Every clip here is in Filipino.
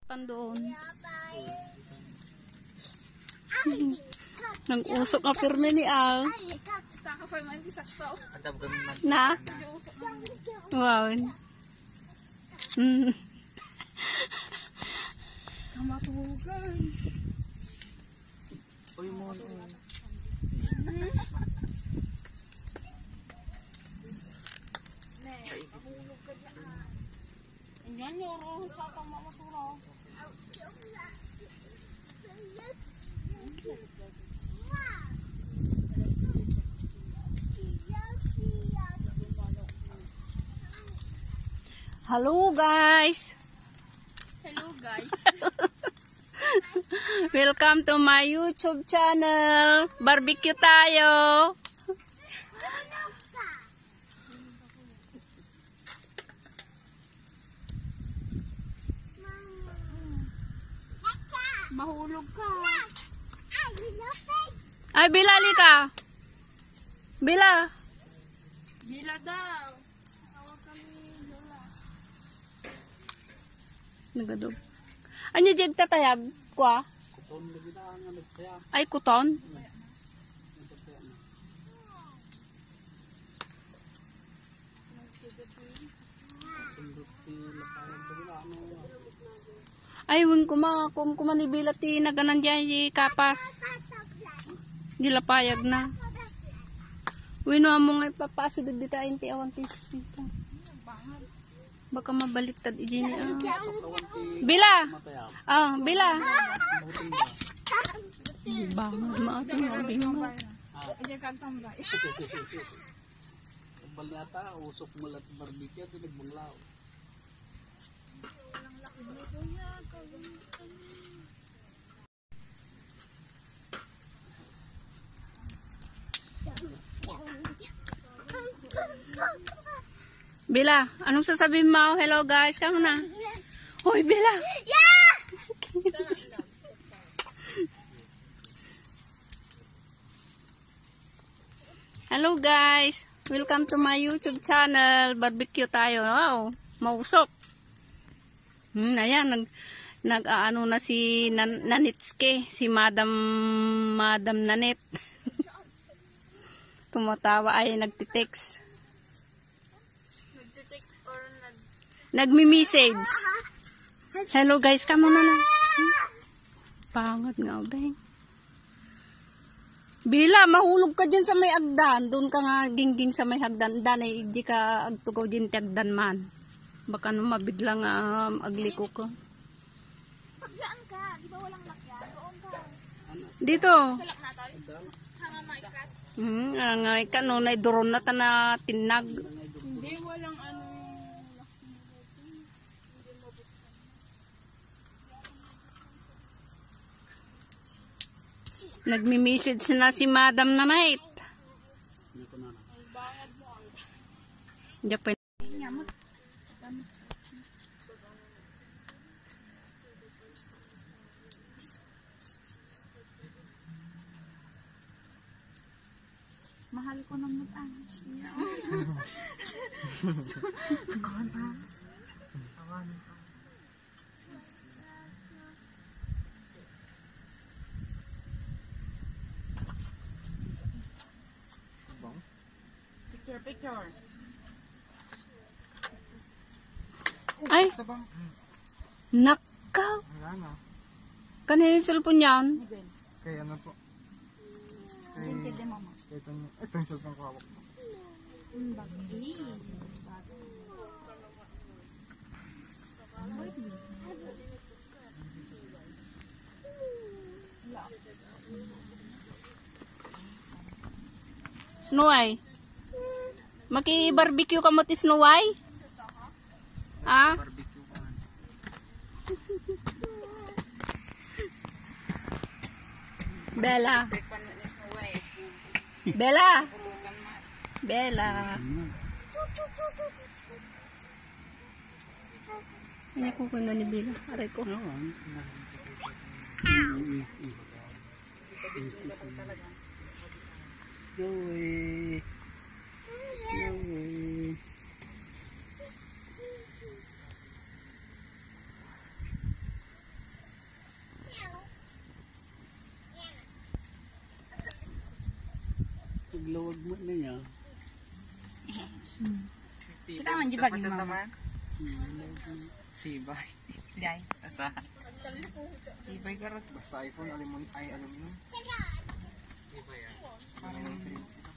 Pan doon. Nang-usok na pirmi ni Al. Na? Wow. Kamatugan. Uy mo. Yan yung roho sa pamamaturo. Hello guys. Hello guys. Welcome to my YouTube channel. Barbecue tayo. Mahulog ka. Ay, Bila, ka. Bila. Bila daw. Tawag kami Bila. Nagadog. Anya jeg tatayab kwa? Kuton lagi na nga nagtaya. Ay, kuton? Ay, wing kumanibila ti naganan dyan di kapas. Di lapayag na. Wino among ipapasod di tayo ti awan ti sita. Baka mabaliktad iji ni Bila. Ah, Bila. Bangat maato nga bima. Ije kagtambay. Balata usok mulat barbecue ito nagbunglaw. Bila, anong sasabihin mo? Hello guys, kamo na. Hoy, Bila. Yeah! Hello guys. Welcome to my YouTube channel. Barbecue tayo. Wow, mausok. Ayan, nag-aano na si Nanitske, si Madam Nanit. Tumatawa ay nagtitext. Nagmi-message. Hello guys, kamo na na. Pangat nga, beng. Bila, mahulog ka dyan sa may agdan. Doon ka nga gingging sa may hagdan. Danay, di ka agtugaw din ti agdan man. Baka no mabiglang agliko ko. Paglaan ka, di ba walang lakyan? Doon ka. Dito. Salak na tayo. Hanga maikat. Ngay ka no, naiduron na ta na tinag. Hindi, walang ano. Nagmi-message na si Madam Nanay. Japan. Mahal ko ng mutang. Picture. Ay, nakaw. Kanina yung cellphone yan. Kaya ano po? Ito yung cellphone ko hawak mo. Snowy. Maki-barbecue ka mo ti Snowy? Ah? Bella. Bella. Bella. Kanya ko na ni Bella. Aray ko. Snowy. Snowy. Paglawag mo na niya. Kita man jibag ni mama. Sibay. Dai. Asa? Sibay karot. Basta iPhone, aluminum. Sibay yan. Aluminum film sila.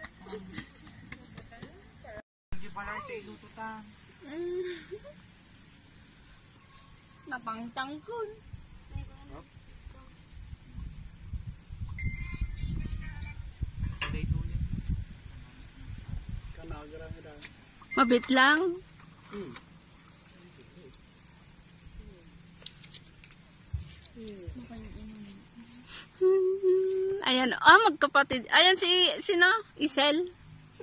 Hindi pala ito iluto ta. Napangtangkon. Mabit lang. Ayan, magkapatid. Ayan si, sino? Isel.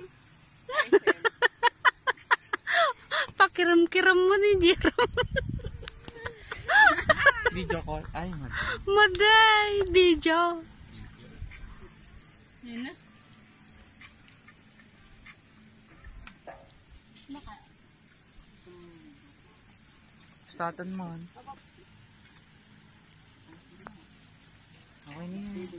Pakiram-kiram mo ni Jerome. Video call. Ay, Maday, video. Ayan na. Startan mo. Okay na yan.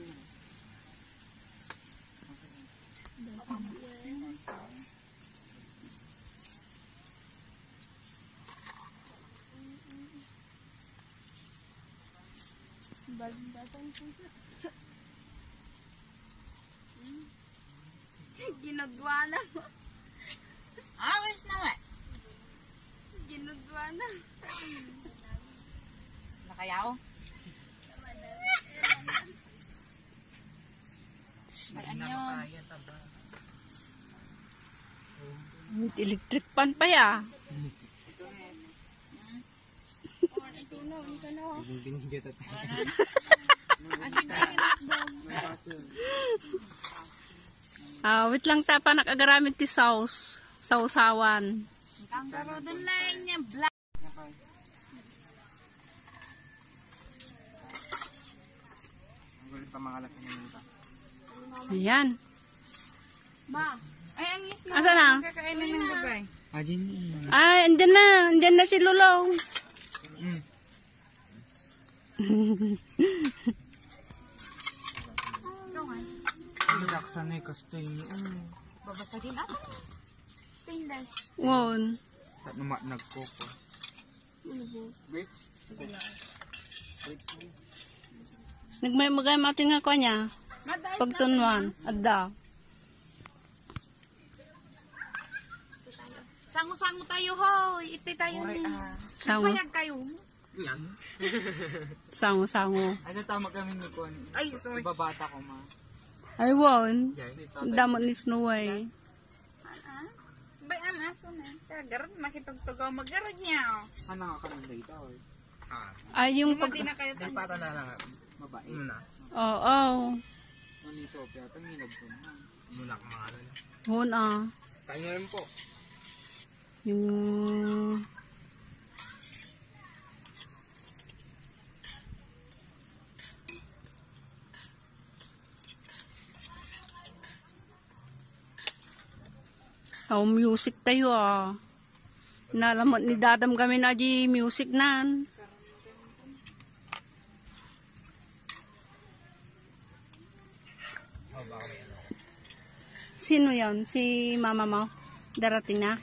Ginudwa na. Awis na wa. Ginudwa na. Nakayaw. Ay anyo. May electric pan pa ya. Binigyan ito. Wait lang tapa nakagaramit ti sauce. Sausawan. Ang karo dun na niya black. Ang gulit pa mga laki nito. Ayan. Ba. Ay ang yes na. Asa na? Kakainin ng babay. Ajin. Ay, andyan na. Andyan na si Lulaw. Laksan na yung kastoy niyo. Babasagin ako. Stainless. Won. Nagkoko. Wait. Nagmay matin nga ko niya. Pagtunwan. Adda. Sango-sango tayo hoy. Iti tayo ni. Sango. Payag kayo. Yan. Sango-sango. Ano tama kami ni Kon? Ay, sorry. Ibabata ko ma. Ay, won. Yan. Damot ni Snow White. Bay ang aso na. Garot makitugtugaw maggarod niya. Ano nga kami dito? Ay, yung pag... Hindi na kayo tayo. Pata na lang. Mabae. Muna. Oo. Ano yung Sophia? Tanginag ko na. Muna ka mga ano. Won Kain na rin po. Yung... music tayo Nalamot ni Dadam kami na di music nan. Sino yon? Si mama mo? Darating na?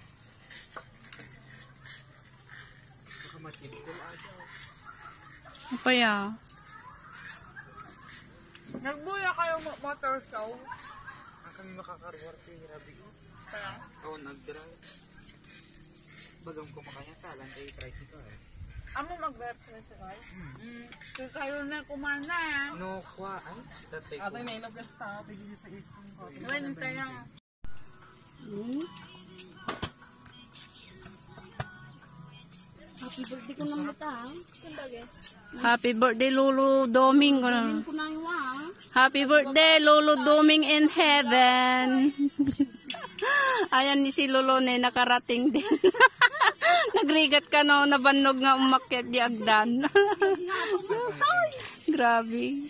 Apa ya? Nagbuya kayo motor show. Ang kami makakarwar ko yung rabi ko. Ako nag-drive. Bagam ko makanya talang kayo tricycle. Amo mag-represent. So kayo na kumana. No, kwa. Ay, tatay ko. Atay na inablas ta. Pagigil sa isip ko. When tayo. Happy birthday ko naman Happy birthday Lolo Doming. Happy birthday Lolo Doming in heaven. Ayan ni si Lolo ne nakarating din. Nagrigat ka no, nabannog nga umakyat di agdan. Grabe.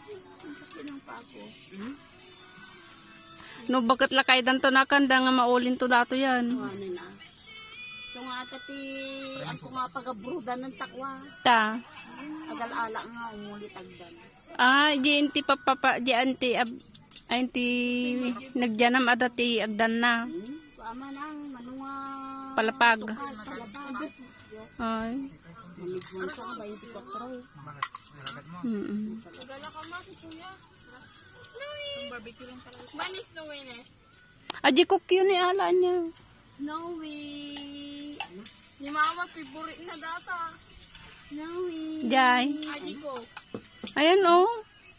No bakit lakay dan to nakanda nga maulin to dato yan. So nga tati, ako nga pagabrudan ng takwa. Ta. Agal-ala nga umulit agdan. Di anti papapa, di anti Ay, ti nagjanam adati agdan na. Ama nang manunga. Palapag. Palapag. Ay. Maligwan sa 24. Nilagad mo. Gala ka ma, kuya. Yung barbecue lang pala. Manis no winner. Aji cook yun ni ala niya. Snowy. Ni mama, favorite na data. Snowy. Jay. Aji ko. Ayan oh.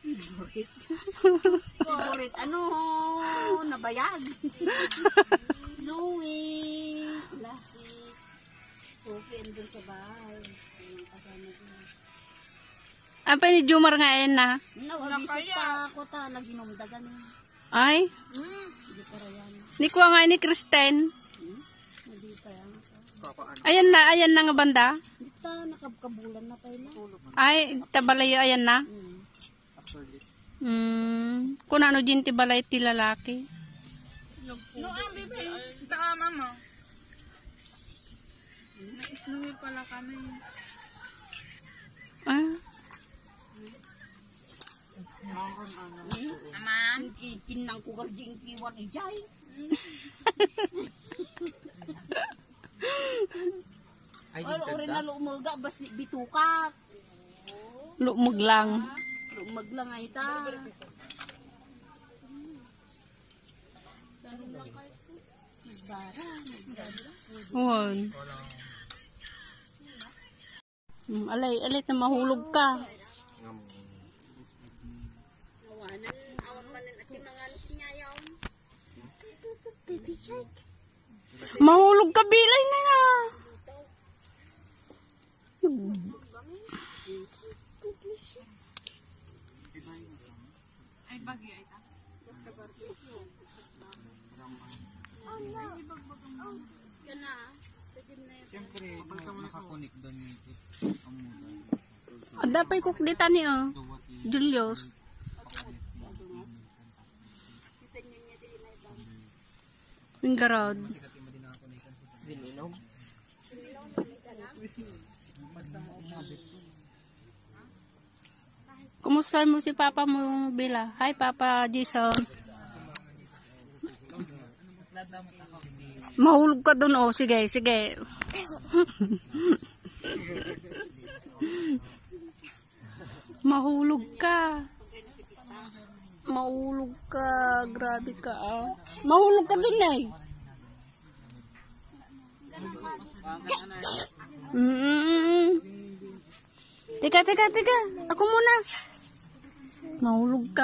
Favorite. Ano? Nabayag. Snowy. Ala. Okay, andun sa bahay. Ayun, kasama din. Apa ni Jumar nga ayan na? Nawabisit pa ako ta. Naginumdagan. Ay. Hindi pa rayan. Ni kuha nga ni Kristen. Hindi pa yan. Ayan na nga banda. Hindi ta. Nakabkabulan na tayo na. Ay, tabalayo ayan na. Kung ano din ti balay ti lalaki. No, ang bibi. Taka mama. May snowy pala kami. Ah. Aman. Kinang ko garding kiwan ni Jai. Ay, Ori na lumaga basi bituka. Lumog lang. Lumaglang ay ta. Uwan. Alay na mahulog ka. Awanan, awan manin at yung nangalit niya yaw. Mahulog ka bilay na na. Ay, bagyo ay ta. Yan na. Siyempre, nakakunik doon yung amudan. Adapay kukdita ni Julius. Pinggarod. Kumusta mo si Papa mo, Bila? Hi, Papa Jason. Mahulog ka dun, oh. Sige, sige. Mahulog ka. Mahulog ka. Grabe ka, ah. Mahulog ka dun, eh. Teka. Ako muna. Mahulog ka.